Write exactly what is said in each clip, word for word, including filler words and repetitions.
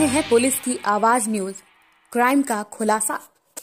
रहे हैं पुलिस की आवाज न्यूज, क्राइम का खुलासा।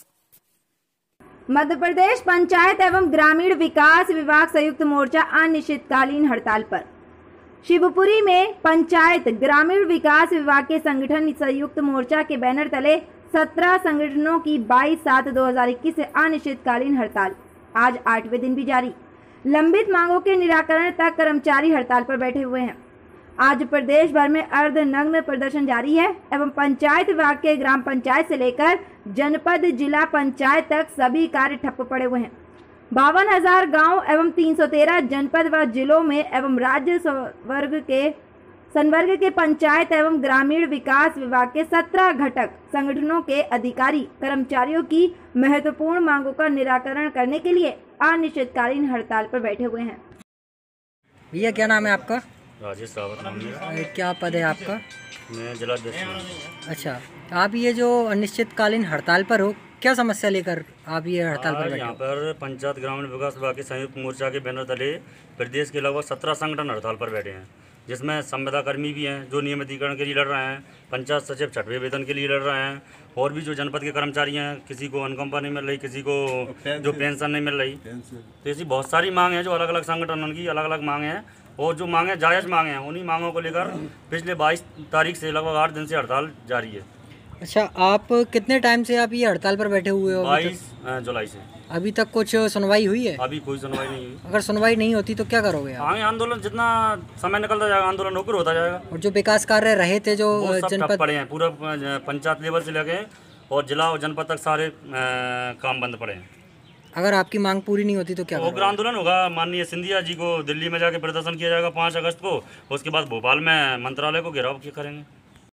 मध्य प्रदेश पंचायत एवं ग्रामीण विकास विभाग संयुक्त मोर्चा अनिश्चितकालीन हड़ताल पर। शिवपुरी में पंचायत ग्रामीण विकास विभाग के संगठन संयुक्त मोर्चा के बैनर तले सत्रह संगठनों की बाईस सात दो हजार इक्कीस से अनिश्चितकालीन हड़ताल आज आठवें दिन भी जारी। लंबित मांगों के निराकरण तक कर्मचारी हड़ताल पर बैठे हुए हैं। आज प्रदेश भर में अर्धनग्न प्रदर्शन जारी है एवं पंचायत विभाग के ग्राम पंचायत से लेकर जनपद जिला पंचायत तक सभी कार्य ठप्प पड़े हुए हैं। बावन हजार गाँव एवं तीन सौ तेरह जनपद व जिलों में एवं राज्य वर्ग के संवर्ग के पंचायत एवं ग्रामीण विकास विभाग के सत्रह घटक संगठनों के अधिकारी कर्मचारियों की महत्वपूर्ण मांगों का निराकरण करने के लिए अनिश्चितकालीन हड़ताल पर बैठे हुए हैं। भैया क्या नाम है आपका? राजेश रावत नाम है। क्या पद है आपका? मैं जिलाध्यक्ष हूँ। अच्छा, आप ये जो अनिश्चितकालीन हड़ताल पर हो, क्या समस्या लेकर आप ये हड़ताल पर बैठे? यहाँ पर पंचायत ग्रामीण विकास विभाग के संयुक्त मोर्चा के बैनर तले प्रदेश के लगभग सत्रह संगठन हड़ताल पर बैठे हैं, जिसमें संविदा कर्मी भी हैं जो नियमितीकरण के लिए लड़ रहे हैं, पंचायत सचिव छठवें वेतन के लिए लड़ रहे हैं, और भी जो जनपद के कर्मचारी हैं, किसी को अनुकंपा नहीं मिल रही, किसी को जो पेंशन नहीं मिल रही। तो ऐसी बहुत सारी मांग हैं जो अलग अलग संगठनों की अलग अलग मांगे हैं, और जो मांगे जायज़ मांगे हैं, उन्हीं मांगों को लेकर पिछले बाईस तारीख से लगभग आठ दिन से हड़ताल जारी है। अच्छा, आप कितने टाइम से आप ये हड़ताल पर बैठे हुए हो? बाईस जुलाई से। अभी तक कुछ सुनवाई हुई है? अभी कोई सुनवाई नहीं हुई। अगर सुनवाई नहीं होती तो क्या करोगे आप? आगे आंदोलन जितना समय निकलता जाएगा आंदोलन ऊपर होता जाएगा। और जो विकास कार्य रहे थे जो जनपद पड़े हैं, पूरा पंचायत लेवल से लगे और जिला और जनपद तक सारे काम बंद पड़े हैं। अगर आपकी मांग पूरी नहीं होती तो क्या? उग्र आंदोलन होगा। माननीय सिंधिया जी को दिल्ली में जाके प्रदर्शन किया जाएगा पाँच अगस्त को। उसके बाद भोपाल में मंत्रालय को घेराव करेंगे।